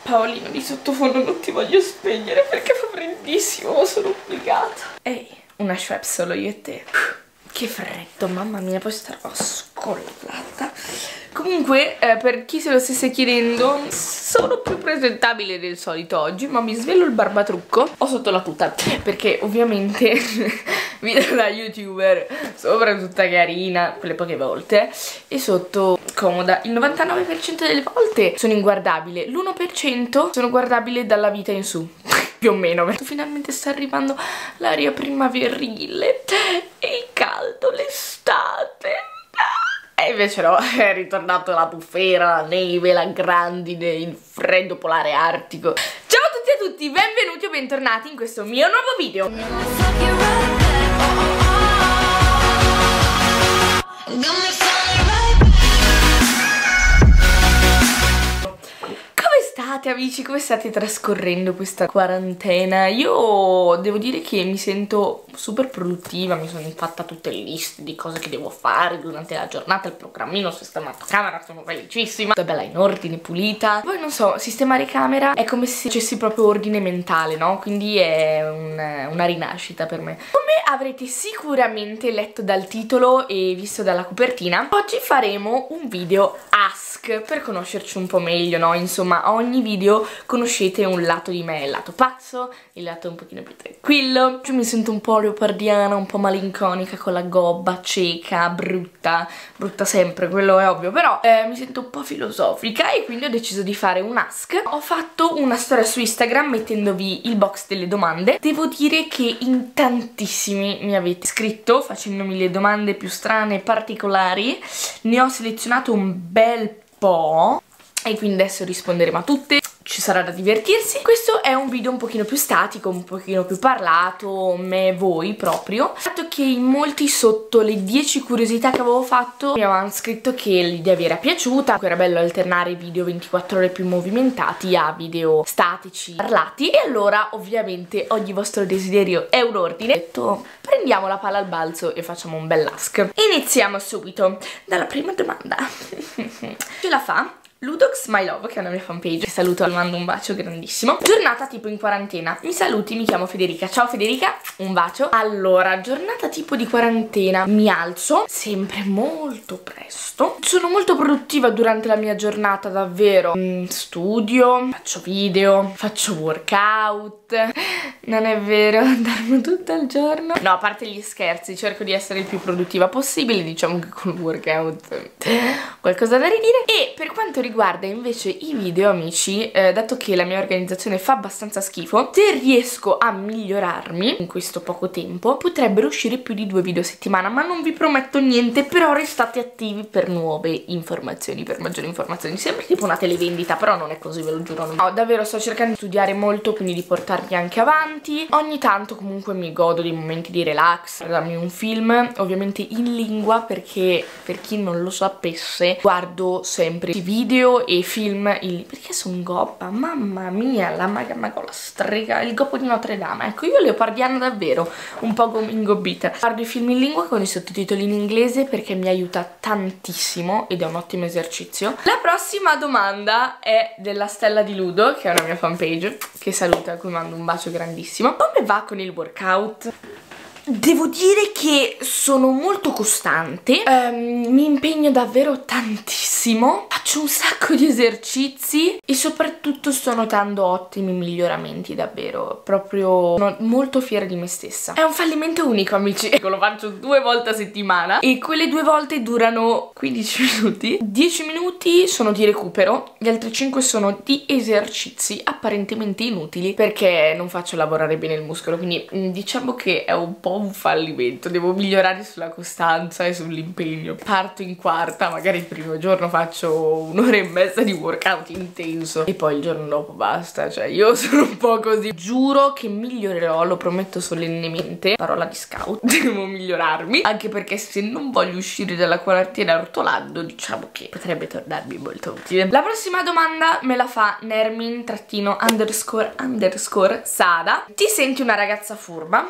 Paolino di sottofondo non ti voglio spegnere perché fa freddissimo, ma sono obbligata. Ehi, una Schweppes solo io e te. Che freddo, mamma mia, poi starò scollata. Comunque, per chi se lo stesse chiedendo, sono più presentabile del solito oggi, ma mi svelo il barbatrucco. Ho sotto la tuta, perché ovviamente video da youtuber, sopra tutta carina, quelle poche volte, e sotto comoda. Il 99% delle volte sono inguardabile, l'1% sono guardabile dalla vita in su. Più o meno. Finalmente sta arrivando l'aria primaverile e il caldo, l'estate. E invece no, è ritornato la bufera, la neve, la grandine, il freddo polare artico. Ciao a tutti e a tutti, benvenuti o bentornati in questo mio nuovo video. Amici, come state trascorrendo questa quarantena? Io devo dire che mi sento super produttiva, mi sono fatta tutte le liste di cose che devo fare durante la giornata, il programmino, ho sistemato camera, sono felicissima, è bella in ordine, pulita. Poi non so, sistemare camera è come se facessi proprio ordine mentale, no? Quindi è una rinascita per me. Come avrete sicuramente letto dal titolo e visto dalla copertina, oggi faremo un video Ask per conoscerci un po' meglio, no? Insomma, ogni video conoscete un lato di me, il lato pazzo, il lato un pochino più tranquillo. Io mi sento un po' leopardiana, un po' malinconica, con la gobba cieca, brutta sempre, quello è ovvio, però mi sento un po' filosofica e quindi ho deciso di fare un Ask. Ho fatto una storia su Instagram mettendovi il box delle domande. Devo dire che in tantissimi mi avete scritto facendomi le domande più strane e particolari. Ne ho selezionato un bel po' e quindi adesso risponderemo a tutte. Ci sarà da divertirsi. Questo è un video un pochino più statico, un pochino più parlato, me e voi proprio. Dato che in molti sotto le 10 curiosità che avevo fatto mi avevano scritto che l'idea vi era piaciuta, che era bello alternare video 24 ore più movimentati a video statici parlati, e allora ovviamente ogni vostro desiderio è un ordine. Ho detto prendiamo la palla al balzo e facciamo un bel ask. Iniziamo subito dalla prima domanda. Ce la fa Ludox My Love, che è una mia fanpage. Saluto, le mando un bacio grandissimo. Giornata tipo in quarantena. Mi saluti, mi chiamo Federica. Ciao Federica, un bacio. Allora, giornata tipo di quarantena. Mi alzo sempre molto presto. Sono molto produttiva durante la mia giornata, davvero. Studio, faccio video, faccio workout. Non è vero, dormo tutto il giorno. No, a parte gli scherzi, cerco di essere il più produttiva possibile. Diciamo che con il workout qualcosa da ridire. E per quanto riguarda invece i video, amici, dato che la mia organizzazione fa abbastanza schifo, se riesco a migliorarmi in questo poco tempo potrebbero uscire più di 2 video a settimana, ma non vi prometto niente. Però restate attivi per nuove informazioni, per maggiori informazioni. Sempre tipo una televendita, però non è così, ve lo giuro. No, davvero sto cercando di studiare molto, quindi di portarmi anche avanti. Ogni tanto comunque mi godo dei momenti di relax, guardarmi un film, ovviamente in lingua, perché per chi non lo sapesse guardo sempre i video e film perché sono gobba, mamma mia, la maga con la strega, il gobbo di Notre Dame. Ecco, io leopardiana davvero, un po' ingobbita. Guardo i film in lingua con i sottotitoli in inglese perché mi aiuta tantissimo ed è un ottimo esercizio. La prossima domanda è della Stella di Ludo, che è una mia fanpage, che saluta, a cui mando un bacio grandissimo. Come va con il workout? Devo dire che sono molto costante, mi impegno davvero tantissimo, faccio un sacco di esercizi e soprattutto sto notando ottimi miglioramenti, davvero, proprio sono molto fiera di me stessa. È un fallimento unico, amici. Lo faccio 2 volte a settimana e quelle 2 volte durano 15 minuti. 10 minuti sono di recupero, gli altri 5 sono di esercizi apparentemente inutili perché non faccio lavorare bene il muscolo, quindi diciamo che è un po' un fallimento. Devo migliorare sulla costanza e sull'impegno. Parto in quarta, magari il primo giorno faccio 1 ora e mezza di workout intenso e poi il giorno dopo basta. Cioè io sono un po' così. Giuro che migliorerò, lo prometto solennemente. Parola di scout. Devo migliorarmi, anche perché se non voglio uscire dalla quarantena rotolando, diciamo che potrebbe tornarmi molto utile. La prossima domanda me la fa Nermin__Sada. Ti senti una ragazza furba?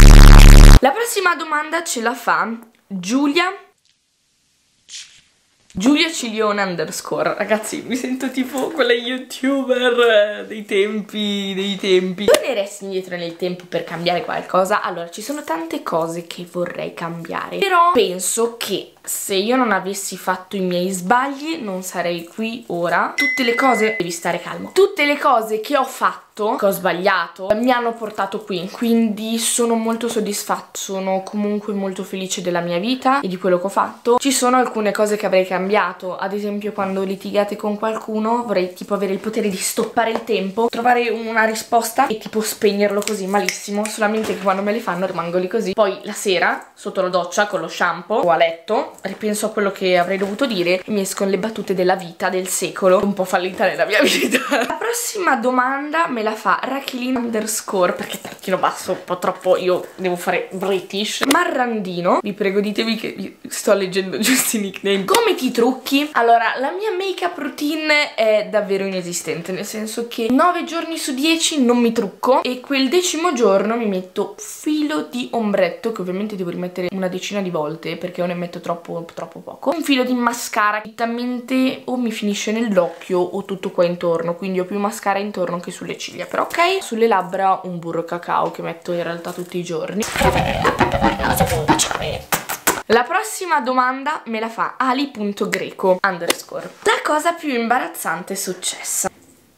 La prossima domanda ce la fa Giulia Giulia Cilione _ ragazzi, mi sento tipo quella youtuber dei tempi. Torneresti indietro nel tempo per cambiare qualcosa? Allora, ci sono tante cose che vorrei cambiare, però penso che se io non avessi fatto i miei sbagli non sarei qui ora. Tutte le cose, devi stare calmo, tutte le cose che ho fatto, che ho sbagliato, mi hanno portato qui, quindi sono molto soddisfatta, sono comunque molto felice della mia vita e di quello che ho fatto. Ci sono alcune cose che avrei cambiato, ad esempio quando litigate con qualcuno vorrei tipo avere il potere di stoppare il tempo, trovare una risposta e tipo spegnerlo così malissimo, solamente che quando me le fanno rimango lì così. Poi la sera, sotto la doccia con lo shampoo o a letto, ripenso a quello che avrei dovuto dire e mi escono le battute della vita, del secolo, un po' fallita nella mia vita. La prossima domanda me la fa Rachelin _ perché tacchino basso, un po' troppo, io devo fare British. Marrandino, vi prego ditevi che sto leggendo giusti nickname. Come ti trucchi? Allora, la mia make up routine è davvero inesistente, nel senso che 9 giorni su 10 non mi trucco e quel 10° giorno mi metto filo di ombretto, che ovviamente devo rimettere una decina di volte perché o ne metto troppo poco, un filo di mascara, direttamente o mi finisce nell'occhio o tutto qua intorno, quindi ho più mascara intorno che sulle ciglia, però ok. Sulle labbra un burro cacao che metto in realtà tutti i giorni. La prossima domanda me la fa ali.greco _ la cosa più imbarazzante è successa.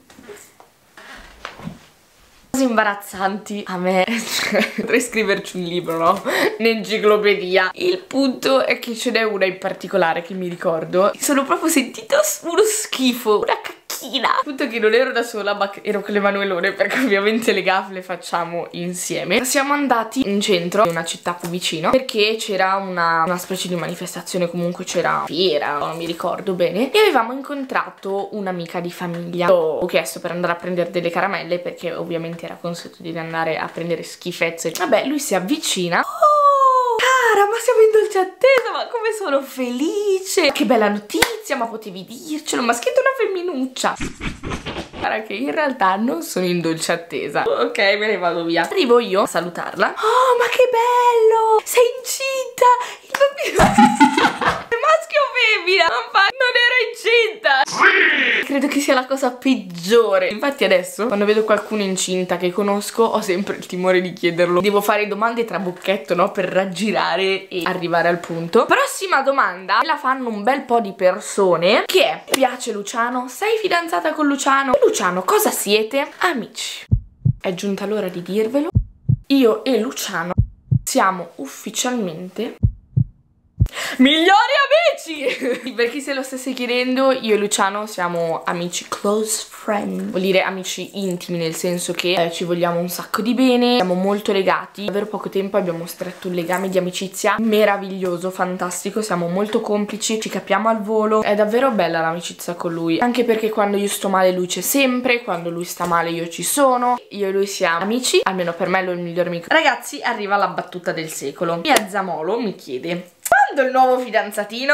Cose imbarazzanti a me, potrei scriverci un libro, no? Un'enciclopedia. Il punto è che ce n'è una in particolare che mi ricordo. Sono proprio sentita uno schifo, una cacchina. Il punto è che non ero da sola, ma ero con l'Emanuelone, perché ovviamente le gaffe le facciamo insieme. Siamo andati in centro, in una città qui vicino, perché c'era una specie di manifestazione, comunque c'era fiera, non mi ricordo bene, e avevamo incontrato un'amica di famiglia. Ho chiesto per andare a prendere delle caramelle, perché ovviamente era consuetudine andare a prendere schifezze. Vabbè, lui si avvicina. Cara, ma siamo in dolce attesa, ma come sono felice! Che bella notizia, ma potevi dircelo, ma schietta una femminuccia. Guarda che in realtà non sono in dolce attesa. Ok, me ne vado via. Arrivo io a salutarla. Oh, ma che bello! Sei incinta! Il bambino è maschio o femmina? Non era incinta! Credo che sia la cosa peggiore. Infatti adesso, quando vedo qualcuno incinta che conosco, ho sempre il timore di chiederlo. Devo fare domande trabocchetto, no? Per raggirare e arrivare al punto. Prossima domanda, me la fanno un bel po' di persone, che è: ti piace Luciano? Sei fidanzata con Luciano? Luciano, cosa siete? Amici. È giunta l'ora di dirvelo. Io e Luciano siamo ufficialmente migliori amici! Per chi se lo stesse chiedendo, io e Luciano siamo amici close friend, vuol dire amici intimi, nel senso che ci vogliamo un sacco di bene, siamo molto legati. Davvero poco tempo abbiamo stretto un legame di amicizia meraviglioso, fantastico, siamo molto complici, ci capiamo al volo, è davvero bella l'amicizia con lui, anche perché quando io sto male lui c'è sempre, quando lui sta male io ci sono, io e lui siamo amici, almeno per me lui è il miglior amico. Ragazzi, arriva la battuta del secolo. Mia Zamolo mi chiede: quando il nuovo fidanzatino?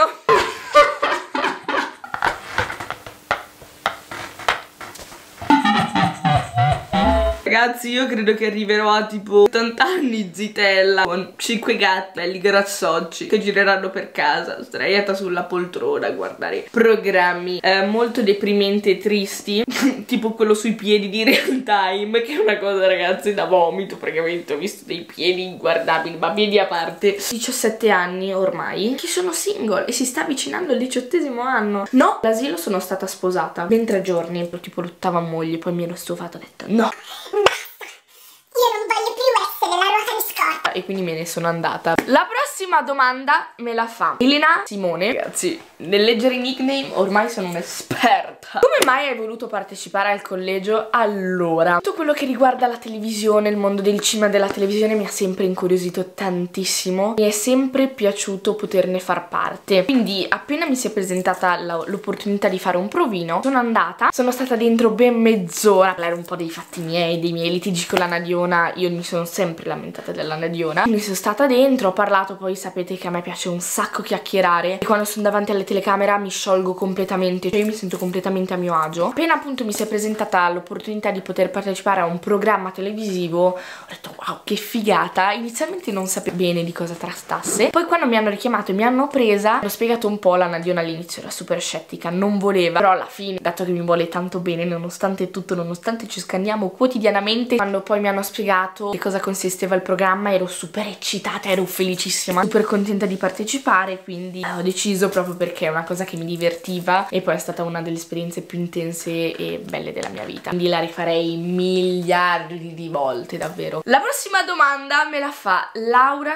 Ragazzi, io credo che arriverò a tipo 80 anni zitella, con 5 gatti belli grassocci che gireranno per casa, sdraiata sulla poltrona a guardare programmi molto deprimenti e tristi, tipo quello sui piedi di Real Time, che è una cosa, ragazzi, da vomito, praticamente ho visto dei piedi inguardabili, ma piedi a parte. 17 anni ormai, che sono single e si sta avvicinando al 18° anno. No, all'asilo sono stata sposata ben 3 giorni, tipo lottava moglie, poi mi ero stufata, ho detto no, io non voglio più essere la ruota di scorta, e quindi me ne sono andata. La prossima domanda me la fa Elena Simone. Ragazzi, nel leggere i nickname ormai sono un'esperta. Come mai hai voluto partecipare al collegio? Allora, tutto quello che riguarda la televisione, il mondo del cinema e della televisione mi ha sempre incuriosito tantissimo. Mi è sempre piaciuto poterne far parte. Quindi appena mi si è presentata l'opportunità di fare un provino, sono andata, sono stata dentro ben mezz'ora a parlare un po' dei fatti miei, dei miei litigi con la Nadiona. Io mi sono sempre lamentata della Nadiona. Mi sono stata dentro, ho parlato, poi sapete che a me piace un sacco chiacchierare e quando sono davanti alle telecamere mi sciolgo completamente, cioè io mi sento completamente completamente a mio agio. Appena appunto mi si è presentata l'opportunità di poter partecipare a un programma televisivo, ho detto wow, che figata. Inizialmente non sapevo bene di cosa trattasse, poi quando mi hanno richiamato e mi hanno presa, l'ho spiegato un po'. La Nadiona all'inizio era super scettica, non voleva, però alla fine, dato che mi vuole tanto bene, nonostante tutto, nonostante ci scanniamo quotidianamente, quando poi mi hanno spiegato che cosa consisteva il programma, ero super eccitata, ero felicissima, super contenta di partecipare, quindi ho deciso, proprio perché è una cosa che mi divertiva e poi è stata una delle esperienze più intense e belle della mia vita, quindi la rifarei miliardi di volte, davvero. La prossima domanda me la fa Laura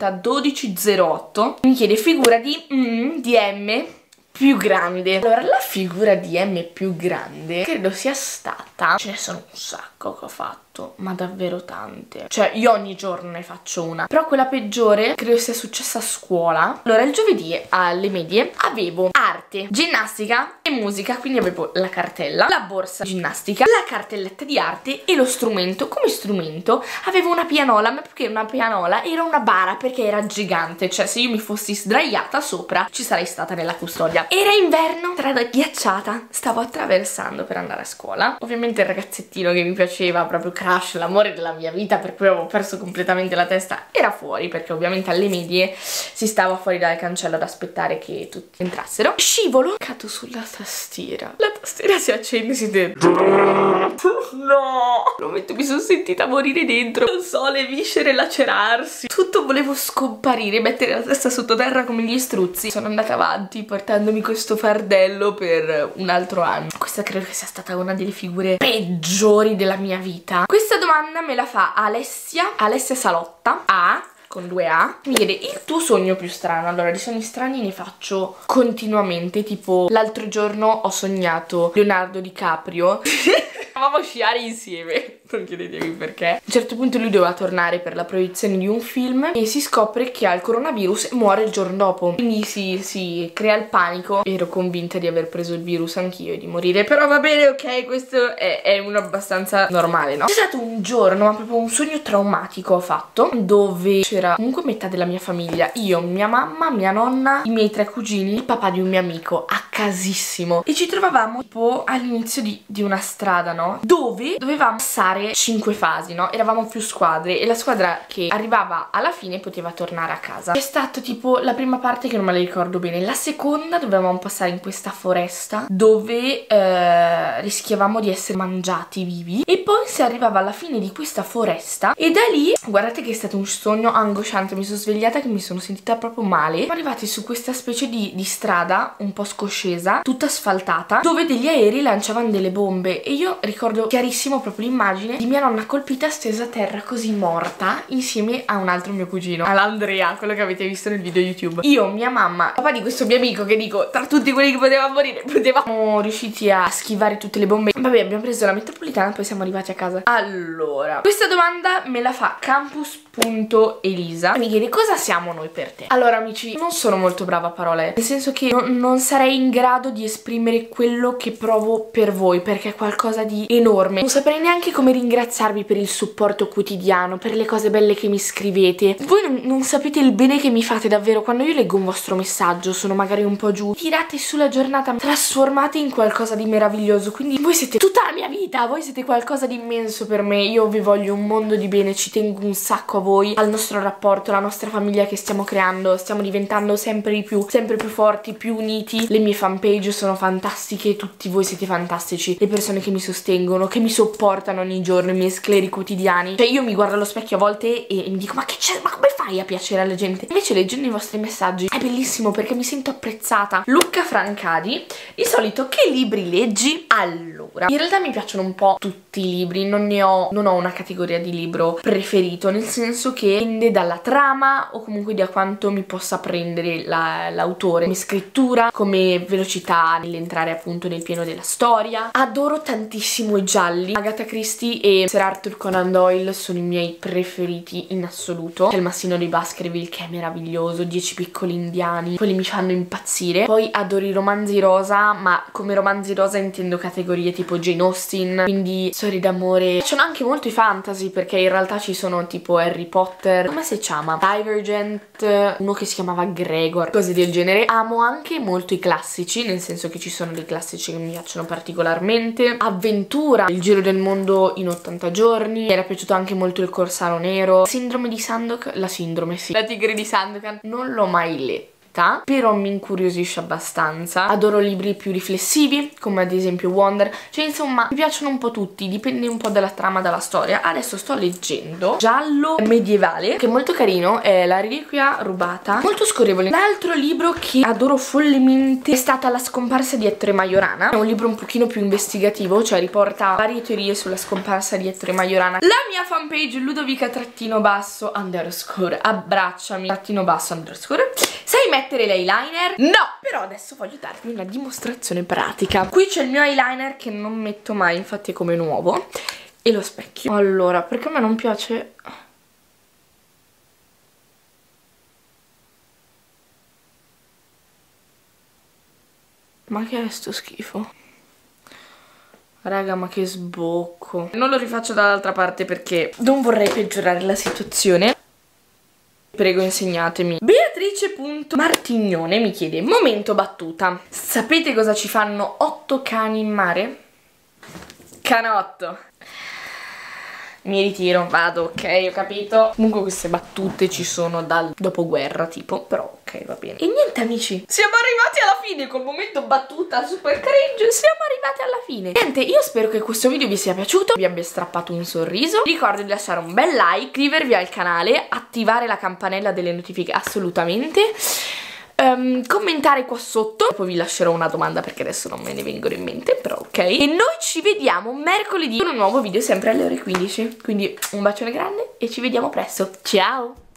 301208, mi chiede figura di M più grande. Allora, la figura di M più grande credo sia stata, ce ne sono un sacco che ho fatto, ma davvero tante, cioè io ogni giorno ne faccio una, però quella peggiore credo sia successa a scuola. Allora, il giovedì alle medie avevo arte, ginnastica e musica, quindi avevo la cartella, la borsa ginnastica, la cartelletta di arte e lo strumento. Come strumento avevo una pianola, ma perché una pianola? Era una bara, perché era gigante, cioè se io mi fossi sdraiata sopra ci sarei stata nella custodia. Era inverno, strada ghiacciata, stavo attraversando per andare a scuola. Ovviamente il ragazzettino che mi piaceva, proprio crush, l'amore della mia vita, per cui avevo perso completamente la testa, era fuori, perché ovviamente alle medie si stava fuori dal cancello ad aspettare che tutti entrassero. Scivolo, cado sulla tastiera, la tastiera si accende e si dentro. No, mi sono sentita morire dentro, non so, le viscere lacerarsi, tutto, volevo scomparire, mettere la testa sottoterra come gli struzzi. Sono andata avanti portandomi questo fardello per un altro anno. Questa credo che sia stata una delle figure peggiori della mia vita. Questa domanda me la fa Alessia Salotta, con 2 A, mi chiede il tuo sogno più strano. Allora, di sogni strani ne faccio continuamente, tipo l'altro giorno ho sognato Leonardo DiCaprio Eravamo a sciare insieme, non chiedetemi perché. A un certo punto lui doveva tornare per la proiezione di un film e si scopre che ha il coronavirus e muore il giorno dopo. Quindi si crea il panico. Ero convinta di aver preso il virus anch'io e di morire, però va bene, ok, questo è uno abbastanza normale, no? C'è stato un giorno, ma proprio un sogno traumatico ho fatto, dove c'era comunque metà della mia famiglia, io, mia mamma, mia nonna, i miei 3 cugini, il papà di un mio amico, a casissimo, e ci trovavamo tipo all'inizio di una strada, no? Dove dovevamo passare 5 fasi, no? Eravamo più squadre e la squadra che arrivava alla fine poteva tornare a casa. È stato tipo la prima parte che non me la ricordo bene, la seconda dovevamo passare in questa foresta dove rischiavamo di essere mangiati vivi, e poi si arrivava alla fine di questa foresta e da lì, guardate che è stato un sogno angosciante, mi sono svegliata che mi sono sentita proprio male. Siamo arrivati su questa specie di strada un po' scoscesa, tutta asfaltata, dove degli aerei lanciavano delle bombe e io ricordo chiarissimo proprio l'immagine di mia nonna colpita, stesa a terra così morta, insieme a un altro mio cugino, all'Andrea, quello che avete visto nel video YouTube. Io, mia mamma, papà di questo mio amico, che dico, tra tutti quelli che potevano morire, potevamo riusciti a schivare tutte le bombe. Vabbè, abbiamo preso la metropolitana e poi siamo arrivati a casa. Allora, questa domanda me la fa campus.elisa e mi chiede: cosa siamo noi per te? Allora amici, non sono molto brava a parole, nel senso che non sarei in grado di esprimere quello che provo per voi, perché è qualcosa di enorme. Non saprei neanche come ringraziarvi per il supporto quotidiano, per le cose belle che mi scrivete. Voi non sapete il bene che mi fate davvero. Quando io leggo un vostro messaggio, sono magari un po' giù, tirate sulla giornata, trasformate in qualcosa di meraviglioso. Quindi voi siete tutta la mia vita, voi siete qualcosa di immenso per me. Io vi voglio un mondo di bene, ci tengo un sacco a voi, al nostro rapporto, alla nostra famiglia che stiamo creando. Stiamo diventando sempre di più, sempre più forti, più uniti. Le mie fanpage sono fantastiche, tutti voi siete fantastici, le persone che mi sostengono, che mi sopportano ogni giorno, i miei scleri quotidiani. Cioè io mi guardo allo specchio a volte e mi dico: ma che c'è? Ma come fai a piacere alla gente? Invece leggendo i vostri messaggi è bellissimo, perché mi sento apprezzata. Luca Francadi: di solito che libri leggi? Allora, in realtà mi piacciono un po' tutti i libri, non ho una categoria di libro preferito, nel senso che dipende dalla trama o comunque da quanto mi possa prendere l'autore, come scrittura, come velocità nell'entrare appunto nel pieno della storia. Adoro tantissimo i gialli. Agatha Christie e Sir Arthur Conan Doyle sono i miei preferiti in assoluto. C'è il Massino di Baskerville che è meraviglioso, 10 piccoli indiani, quelli mi fanno impazzire. Poi adoro i romanzi rosa, ma come romanzi rosa intendo categorie tipo Jane Austen, quindi storie d'amore d'amore. Ci sono anche molto i fantasy, perché in realtà ci sono tipo Harry Potter, come si chiama? Divergent, uno che si chiamava Gregor, cose del genere. Amo anche molto i classici, nel senso che ci sono dei classici che mi piacciono particolarmente. Avventura, il giro del mondo in 80 giorni. Mi era piaciuto anche molto il Corsaro Nero. Sindrome di Sandokan, la sindrome sì, la tigre di Sandokan, non l'ho mai letta, però mi incuriosisce abbastanza. Adoro libri più riflessivi, come ad esempio Wonder, cioè insomma mi piacciono un po' tutti, dipende un po' dalla trama, dalla storia. Adesso sto leggendo Giallo medievale, che è molto carino, è La reliquia rubata, molto scorrevole. L'altro libro che adoro follemente è stata La scomparsa di Ettore Majorana, è un libro un pochino più investigativo, cioè riporta varie teorie sulla scomparsa di Ettore Majorana. La mia fanpage Ludovica__ abbracciami __ sai mettere l'eyeliner? No! Però adesso voglio darvi una dimostrazione pratica. Qui c'è il mio eyeliner che non metto mai, infatti è come nuovo, e lo specchio. Allora, perché a me non piace... Ma che è sto schifo? Raga, ma che sbocco. Non lo rifaccio dall'altra parte perché non vorrei peggiorare la situazione. Prego, insegnatemi. Beatrice.martignone mi chiede: momento battuta. Sapete cosa ci fanno 8 cani in mare? Canotto. Mi ritiro, vado, ok, ho capito. Comunque queste battute ci sono dal dopoguerra tipo, però ok, va bene. E niente amici, siamo arrivati alla fine col momento battuta super cringe. Siamo arrivati alla fine. Niente, io spero che questo video vi sia piaciuto, vi abbia strappato un sorriso. Ricordo di lasciare un bel like, iscrivervi al canale, attivare la campanella delle notifiche assolutamente, commentare qua sotto. Poi vi lascerò una domanda perché adesso non me ne vengono in mente, però ok. E noi ci vediamo mercoledì con un nuovo video sempre alle ore 15. Quindi un bacione grande e ci vediamo presto. Ciao!